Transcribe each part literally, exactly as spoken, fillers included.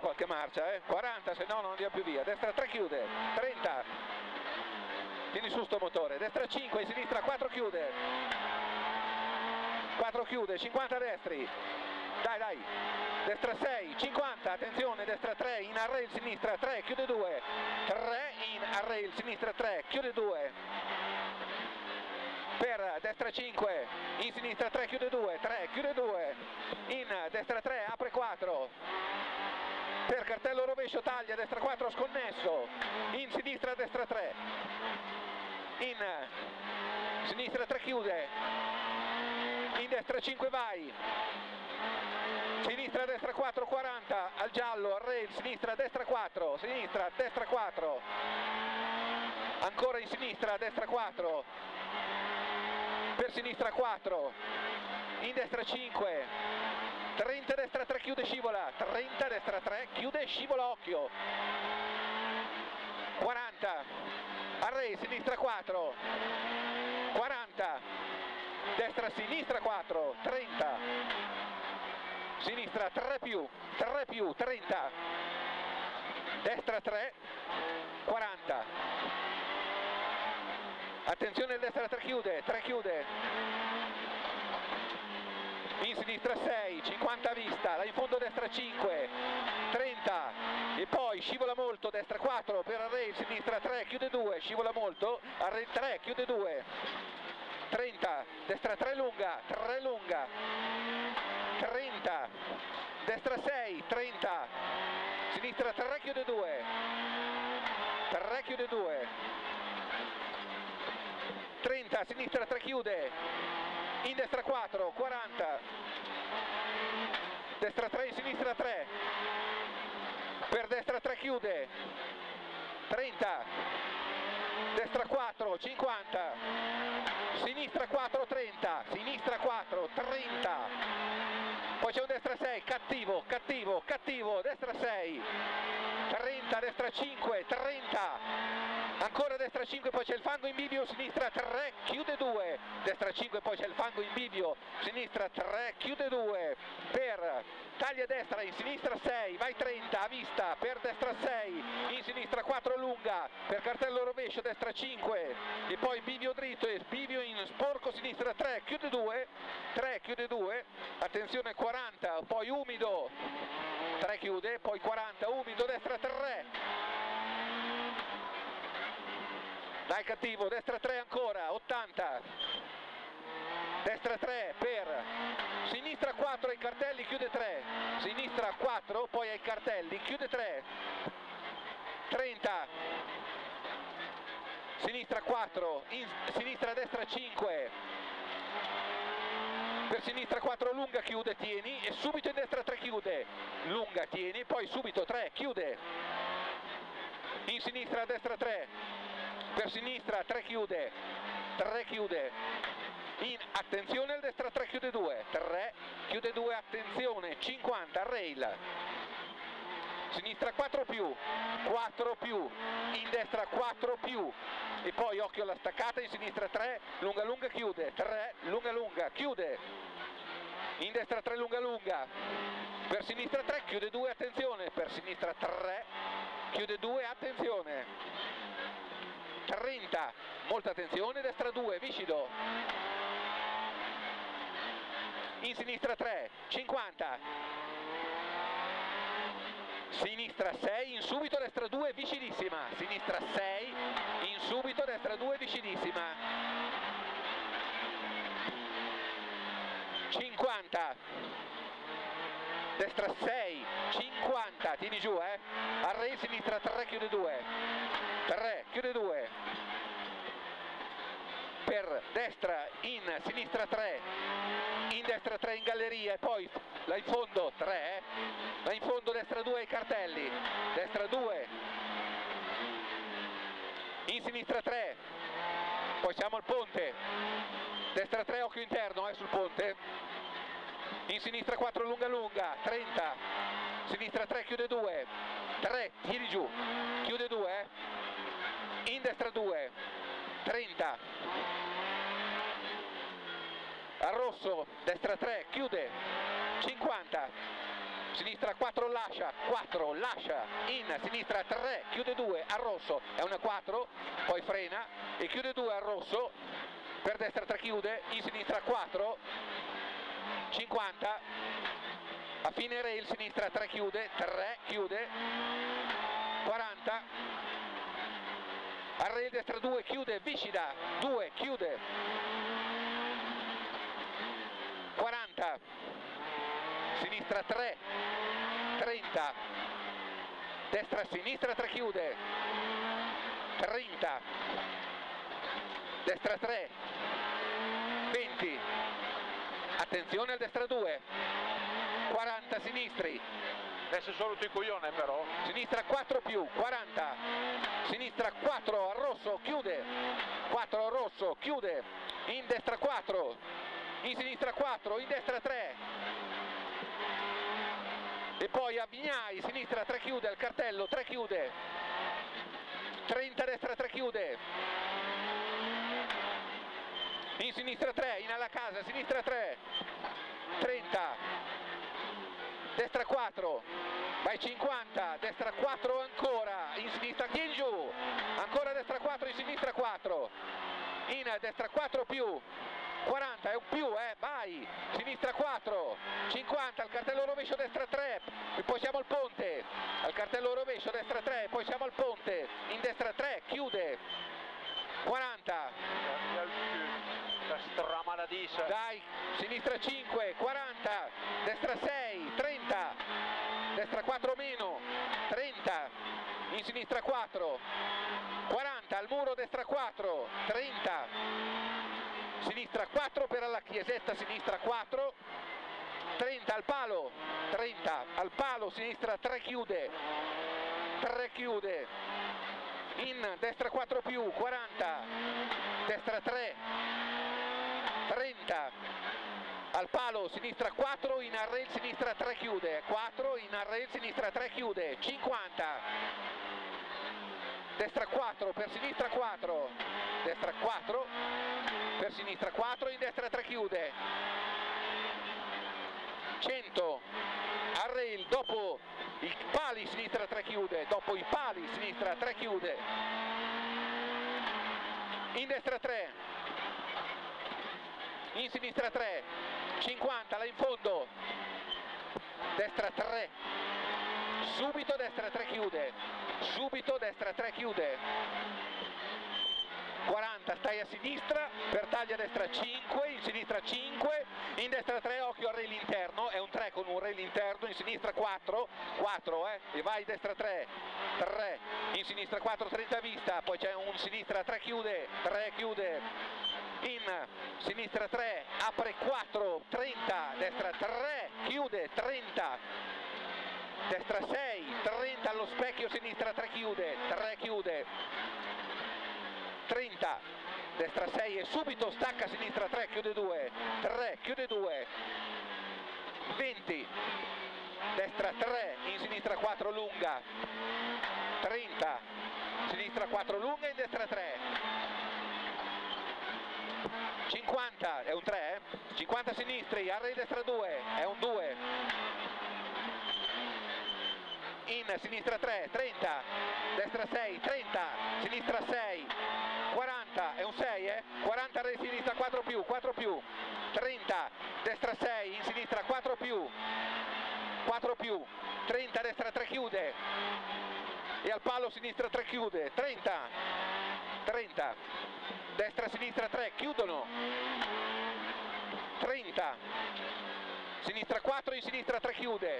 qualche marcia, eh? quaranta, se no non andiamo più via. Destra tre chiude, trenta, tieni su sto motore, destra cinque, in sinistra quattro chiude, quattro chiude, cinquanta destri, dai dai, destra sei, cinquanta, attenzione, destra tre, in arrail sinistra tre, chiude due, tre, in arrail sinistra tre, chiude due, per destra cinque, in sinistra tre, chiude due, tre, chiude due, in destra tre, apre quattro, per cartello rovescio taglia, destra quattro sconnesso, in sinistra destra tre, in sinistra tre chiude, in destra cinque vai, sinistra destra quattro, quaranta, al giallo, al rail, sinistra destra quattro, sinistra destra quattro, ancora in sinistra destra quattro, per sinistra quattro, in destra cinque, trenta destra tre chiude scivola, trenta destra tre chiude scivola occhio, quaranta, array sinistra quattro, quaranta, destra sinistra quattro, trenta, sinistra tre più, tre più, trenta, destra tre, quaranta. Attenzione, destra tre chiude, tre chiude, in sinistra sei, cinquanta a vista, là in fondo destra cinque, trenta, e poi scivola molto, destra quattro, per array, sinistra tre, chiude due, scivola molto, array tre, chiude due, trenta, destra tre lunga, tre lunga, trenta, destra sei, trenta, sinistra tre, chiude due, tre, chiude due, trenta, sinistra tre chiude, in destra quattro, quaranta, destra tre, in sinistra tre, per destra tre chiude, trenta, destra quattro, cinquanta, sinistra quattro, trenta, sinistra quattro, trenta, poi c'è un destra sei, cattivo, cattivo, cattivo, destra sei, trenta, destra cinque, trenta, ancora destra cinque, poi c'è il fango in bivio, sinistra tre, chiude due, destra cinque, poi c'è il fango in bivio, sinistra tre, chiude due, per taglia destra, in sinistra sei, vai trenta, a vista, per destra sei, in sinistra quattro lunga, per cartello rovescio, destra cinque, e poi bivio dritto e bivio in sporco, sinistra tre, chiude due, tre, chiude due, attenzione quaranta, poi umido, tre chiude, poi quaranta, umido, destra tre, dai cattivo, destra tre ancora, ottanta, destra tre per sinistra quattro ai cartelli, chiude tre, sinistra quattro, poi ai cartelli, chiude tre, trenta, sinistra quattro, in sinistra destra cinque, per sinistra quattro lunga, chiude, tieni, e subito in destra tre chiude, lunga, tieni, poi subito tre, chiude, in sinistra destra tre, per sinistra tre chiude, tre chiude, in attenzione al destra tre chiude due, tre chiude due, attenzione, cinquanta, rail, sinistra quattro più, quattro più, in destra quattro più, e poi occhio alla staccata, in sinistra tre, lunga lunga chiude, tre, lunga lunga, chiude, in destra tre lunga lunga, per sinistra tre, chiude due, attenzione, per sinistra tre, chiude due, attenzione, trenta, molta attenzione, destra due, viscido, in sinistra tre, cinquanta, sinistra sei, in subito, destra due, vicinissima, sinistra sei, in subito, destra due, vicinissima, cinquanta, destra sei, cinquanta, tieni giù, eh, array sinistra tre, chiude due, tre, chiude due, per destra, in sinistra tre, in destra tre in galleria, e poi là in fondo tre, eh, là in fondo destra due ai cartelli, destra due, in sinistra tre, poi siamo al ponte, destra tre, occhio interno, eh, sul ponte, in sinistra quattro lunga lunga, trenta, sinistra tre, chiude due, tre, tiri giù, chiude due, eh, in destra due, trenta, al rosso, destra tre, chiude, cinquanta, sinistra quattro, lascia, quattro, lascia, in sinistra tre, chiude due, al rosso, è una quattro, poi frena e chiude due al rosso, per destra tre chiude, in sinistra quattro, cinquanta, a fine rail, sinistra tre chiude, tre chiude, quaranta, a rail destra due chiude, vicida, due chiude, quaranta, sinistra tre, trenta, destra sinistra tre chiude, trenta, destra tre, venti, attenzione al destra due, quaranta sinistri, adesso solo tu coglione però, sinistra quattro più, quaranta, sinistra quattro al rosso, chiude, quattro al rosso, chiude, in destra quattro, in sinistra quattro, in destra tre, e poi a Vignai, sinistra tre chiude, al cartello tre chiude, trenta, destra tre chiude, in sinistra tre, in alla casa, sinistra tre, trenta, destra quattro, vai cinquanta, destra quattro ancora, in sinistra, tieni giù, ancora destra quattro, in sinistra quattro, in destra quattro più, quaranta, è un più, eh, vai, sinistra quattro, cinquanta, al cartello rovescio destra tre, e poi siamo al ponte, al cartello rovescio destra tre, poi siamo al ponte, in destra tre, chiude, quaranta, la stramaladissa, dai, sinistra cinque, quaranta, destra sei, trenta, destra quattro meno, trenta, in sinistra quattro, quaranta, al muro destra quattro, trenta, sinistra quattro per alla chiesetta, sinistra quattro, trenta al palo, trenta al palo, sinistra tre chiude, tre chiude, in destra quattro più, quaranta, destra tre, trenta, al palo, sinistra quattro, in rail, sinistra tre chiude, quattro, in rail, sinistra tre chiude, cinquanta, destra quattro, per sinistra quattro, destra quattro, per sinistra quattro, in destra tre chiude, cento, al rail, dopo i pali sinistra tre chiude, dopo i pali sinistra tre chiude, in destra tre, in sinistra tre, cinquanta, là in fondo, destra tre, subito destra tre chiude, subito destra tre chiude, quaranta, stai a sinistra, per taglia destra cinque, in sinistra cinque, in destra tre, occhio al rail interno, è un tre con un rail interno, in sinistra quattro, quattro, eh, e vai destra tre, tre, in sinistra quattro, trenta a vista, poi c'è un sinistra tre chiude, tre chiude, in sinistra tre, apre quattro, trenta, destra tre, chiude, trenta, destra sei, trenta allo specchio, sinistra tre chiude, tre chiude, trenta, destra sei e subito stacca, sinistra tre, chiude due, tre, chiude due, venti, destra tre, in sinistra quattro lunga, trenta, sinistra quattro lunga, in destra tre, cinquanta, è un tre, eh? cinquanta sinistri, array destra due, è un due, in sinistra tre, trenta, destra sei, trenta, sinistra sei, quaranta, è un sei, eh? quaranta, array sinistra quattro più, quattro più, trenta, destra sei, in sinistra quattro più, quattro più, trenta, destra tre chiude, e al palo sinistra tre chiude, trenta, trenta, destra sinistra tre, chiudono, trenta, sinistra quattro, in sinistra tre chiude,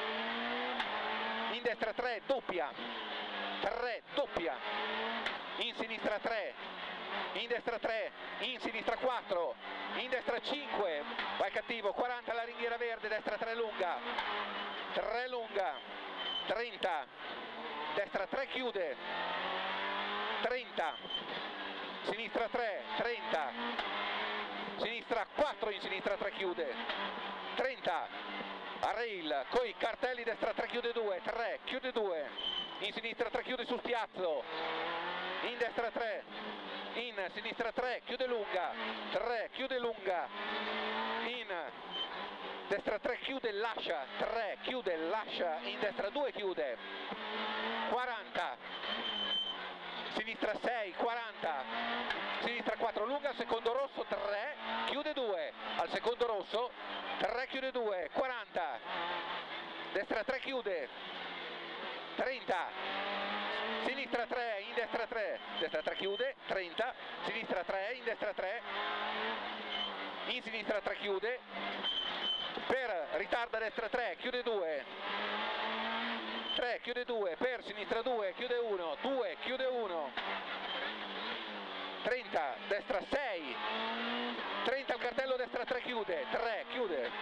in destra tre, doppia, tre, doppia, in sinistra tre, in destra tre, in sinistra quattro, in destra cinque, vai cattivo, quaranta la ringhiera verde, destra tre lunga, tre lunga, trenta, destra tre chiude, trenta, sinistra tre, trenta, sinistra quattro, in sinistra tre chiude, trenta, a rail, coi cartelli, destra tre chiude due, tre, chiude due, in sinistra tre chiude su spiazzo, in destra tre, in sinistra tre, chiude lunga, tre, chiude lunga, in destra tre chiude, lascia, tre chiude, lascia, in destra due chiude, quaranta, sinistra sei, quaranta, sinistra quattro lunga, al secondo rosso, tre, chiude due, al secondo rosso, tre chiude due, quaranta, destra tre chiude, trenta, sinistra tre, in destra tre, destra tre chiude, trenta, sinistra tre, in destra tre, in sinistra tre chiude, per ritarda destra tre, chiude due, tre, chiude due, per sinistra due, chiude uno, due, chiude uno, trenta, destra sei, trenta, il cartello destra tre chiude, tre, chiude,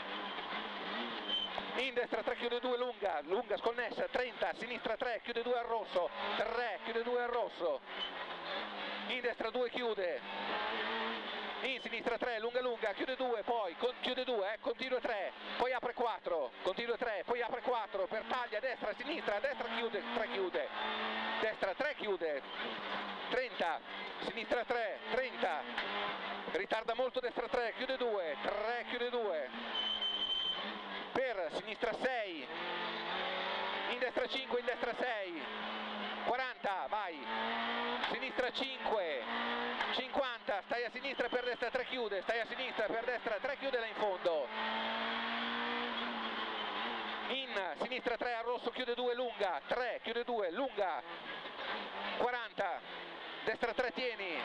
in destra tre chiude due, lunga, lunga sconnessa, trenta, sinistra tre, chiude due al rosso, tre, chiude due al rosso, in destra due chiude, in sinistra tre, lunga lunga, chiude due, poi con, chiude due, eh, continua tre, poi apre quattro, continua tre, poi apre quattro, per taglia, destra, sinistra, destra chiude, tre chiude, destra tre chiude, trenta, sinistra tre, trenta, ritarda molto destra tre, chiude due, tre, chiude due, per sinistra sei, in destra cinque, in destra sei, quaranta, vai, sinistra cinque, cinquanta, stai a sinistra, per destra tre chiude, stai a sinistra, per destra tre chiude là in fondo, in sinistra tre al rosso, chiude due, lunga, tre, chiude due, lunga, quaranta, destra tre tieni,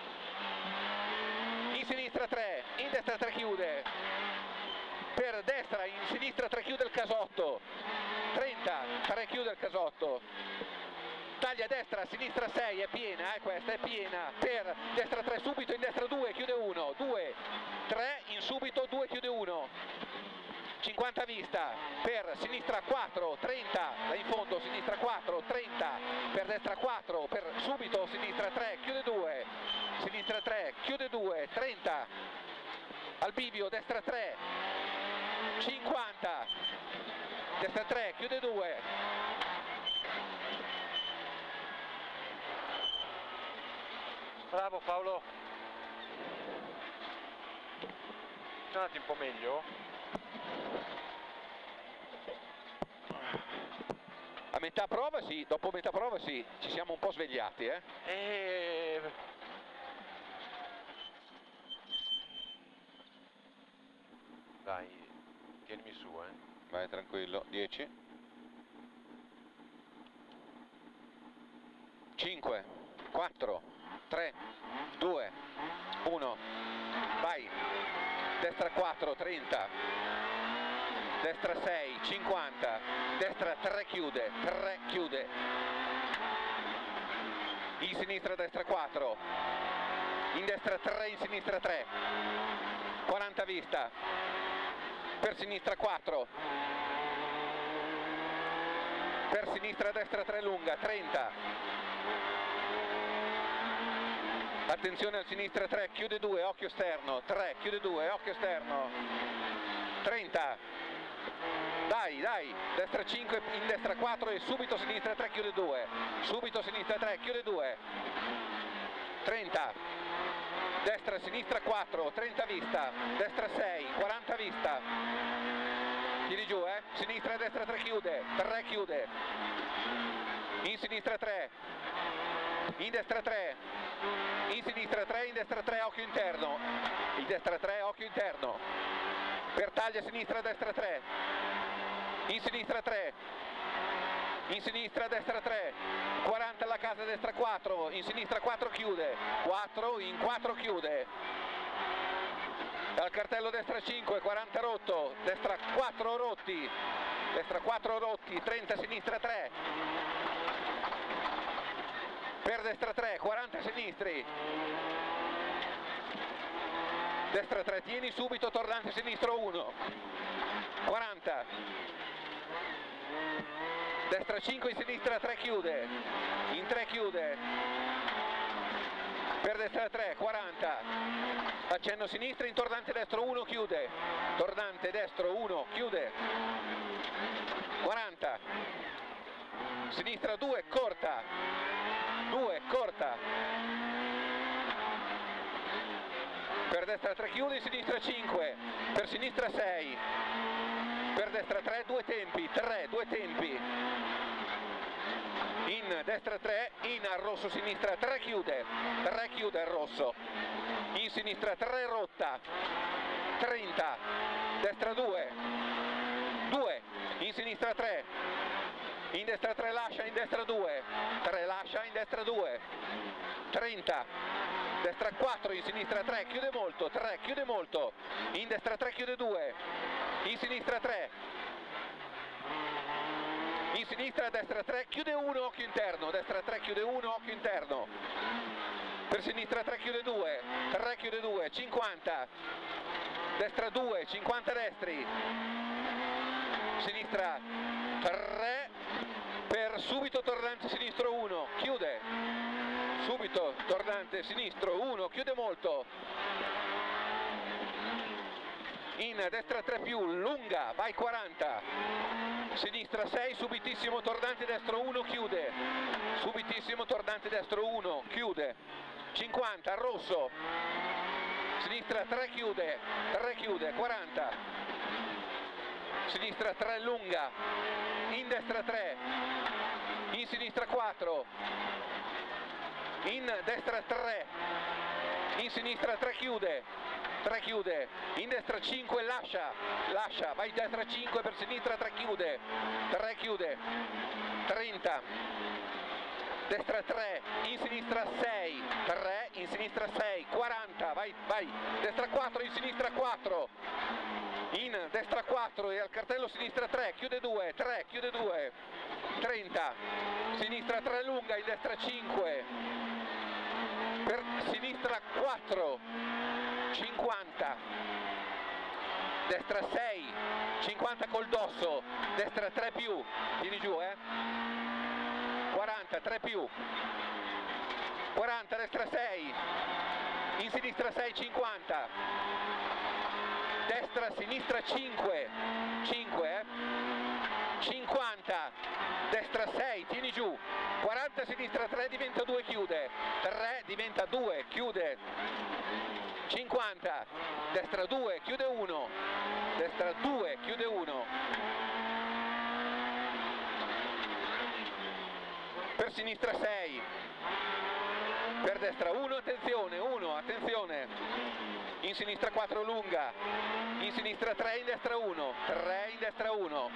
in sinistra tre, in destra tre chiude, per destra, in sinistra tre chiude il casotto, trenta, tre chiude il casotto, taglia a destra, a sinistra sei, è piena, eh, questa è piena, per destra tre subito, in destra due, chiude uno, due, tre, in subito, due, chiude uno, cinquanta vista, per sinistra quattro, trenta, là in fondo, sinistra quattro, trenta, per destra quattro, per subito, sinistra tre, chiude due, sinistra tre, chiude due, trenta, al bivio, destra tre, cinquanta, destra tre, chiude due, bravo Paolo, sono andati un po' meglio? A metà prova sì, dopo metà prova sì, ci siamo un po' svegliati, eh? E... dai, tienimi su, eh. Vai tranquillo, dieci, cinque, quattro, tre, due, uno, vai, destra quattro, trenta, destra sei, cinquanta, destra tre chiude, tre chiude, in sinistra destra quattro, in destra tre, in sinistra tre, quaranta vista, per sinistra quattro, per sinistra destra tre lunga, trenta, attenzione al sinistra tre, chiude due, occhio esterno, tre, chiude due, occhio esterno, trenta, dai, dai, destra cinque, in destra quattro e subito sinistra tre, chiude due, subito sinistra tre, chiude due, trenta, destra sinistra quattro, trenta vista, destra sei, quaranta vista, tiri giù, eh, sinistra e destra tre chiude, tre chiude, in sinistra tre, in destra tre, in sinistra tre, in destra tre, occhio interno, in destra tre, occhio interno, per taglia sinistra, destra tre, in sinistra tre, in sinistra, destra tre, quaranta alla casa, destra quattro, in sinistra quattro chiude, quattro, in quattro chiude, dal cartello destra cinque, quaranta rotto, destra quattro rotti, destra quattro rotti, trenta, sinistra tre, per destra tre, quaranta sinistri, destra tre, tieni subito, tornante sinistro uno, quaranta, destra cinque, in sinistra tre chiude, in tre chiude, per destra tre, quaranta, accenno sinistra, in tornante destro uno chiude, tornante destro uno chiude, quaranta, sinistra due, corta, due, corta, per destra tre chiude, in sinistra cinque, per sinistra sei, per destra tre, due tempi, tre, due tempi, in destra tre, in al rosso sinistra tre chiude, tre chiude al rosso, in sinistra tre rotta, trenta, destra due, due, in sinistra tre, in destra tre lascia, in destra due, tre lascia, in destra due, trenta, destra quattro, in sinistra tre, chiude molto, tre, chiude molto, in destra tre chiude due, in sinistra tre, in sinistra, destra tre, chiude uno, occhio interno, destra tre chiude uno, occhio interno, per sinistra tre chiude due, tre chiude due, cinquanta, destra due, cinquanta destri, sinistra tre, per subito tornante sinistro uno, chiude, subito tornante sinistro uno, chiude molto, in destra tre più, lunga, vai quaranta, sinistra sei, subitissimo tornante destro uno, chiude, subitissimo tornante destro uno, chiude, cinquanta, rosso, sinistra tre chiude, tre chiude, quaranta, sinistra tre lunga, in destra tre, in sinistra quattro, in destra tre, in sinistra tre chiude, tre chiude, in destra cinque lascia, lascia, vai destra cinque, per sinistra tre chiude, tre chiude, trenta, destra tre, in sinistra sei, tre, in sinistra sei, quaranta, vai, vai, destra quattro, in sinistra quattro, in destra quattro e al cartello sinistra tre, chiude due, tre, chiude due, trenta, sinistra tre lunga, in destra cinque, per sinistra quattro, cinquanta, destra sei, cinquanta col dosso, destra tre più, vieni giù eh, quaranta, tre più, quaranta, destra sei, in sinistra sei, cinquanta, destra, sinistra cinque, cinque eh, cinquanta, destra sei, tieni giù, quaranta, sinistra tre, diventa due, chiude, tre, diventa due, chiude, cinquanta, destra due, chiude uno, destra due, chiude uno, per sinistra sei, per destra uno, attenzione, uno, attenzione, in sinistra quattro lunga, in sinistra tre, in destra uno, tre, in destra uno,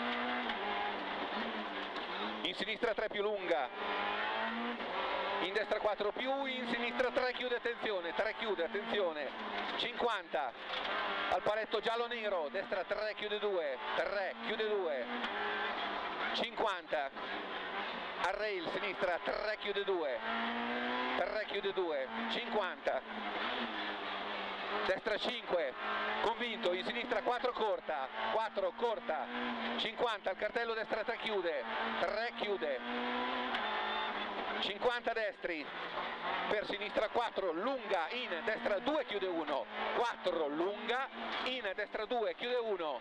in sinistra tre più lunga, in destra quattro più, in sinistra tre chiude, attenzione, tre chiude, attenzione, cinquanta, al paletto giallo-nero, destra tre chiude due, tre chiude due, cinquanta, al rail, sinistra tre chiude due, tre chiude due, cinquanta, destra cinque, convinto, in sinistra quattro corta, quattro corta, cinquanta, al cartello destra tre chiude, tre chiude, cinquanta destri, per sinistra quattro, lunga, in destra due chiude uno, quattro lunga, in destra due chiude uno,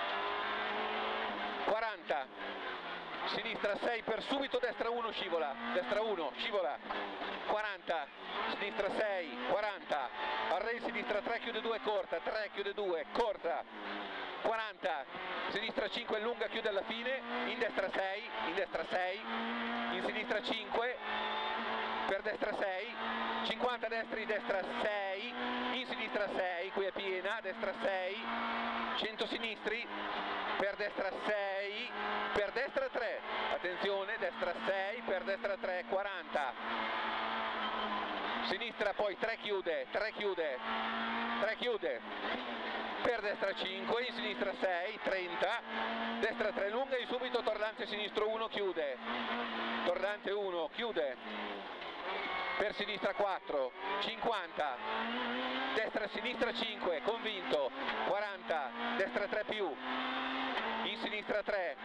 quaranta, sinistra sei, per subito destra uno scivola, destra uno scivola, quaranta, sinistra sei, quaranta, al rail sinistra tre chiude due corta, tre chiude due corta, quaranta, sinistra cinque lunga, chiude alla fine, in destra sei, in destra sei, in sinistra cinque, per destra sei, cinquanta destri, destra sei, in sinistra sei, qui è piena, destra sei, cento sinistri, per destra sei, per destra tre, attenzione, destra sei, per destra tre, quaranta, sinistra poi tre chiude, tre chiude, tre chiude, per destra cinque, in sinistra sei, trenta, destra tre lunga, in subito tornante sinistro uno, chiude, tornante uno, chiude, per sinistra quattro, cinquanta, destra sinistra cinque, convinto, quaranta, destra tre più, in sinistra tre,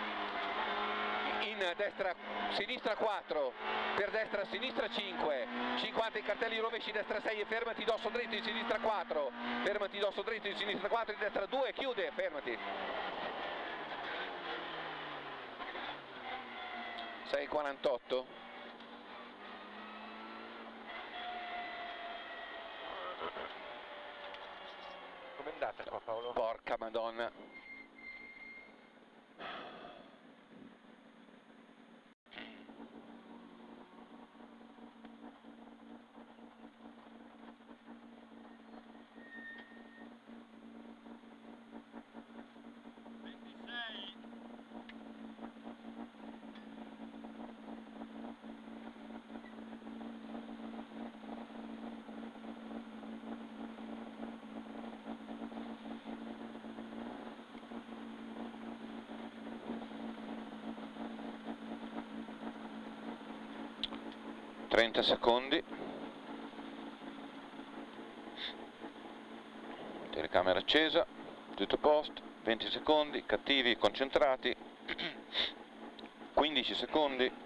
in destra sinistra quattro, per destra sinistra cinque, cinquanta, i cartelli rovesci, destra sei e fermati, dosso dritto, in sinistra quattro, fermati, dosso dritto, in sinistra quattro, in destra due, chiude, fermati, sei quarantotto, frenata qua, Paolo. Porca madonna. trenta secondi, telecamera accesa, tutto a posto, venti secondi, cattivi, concentrati, quindici secondi,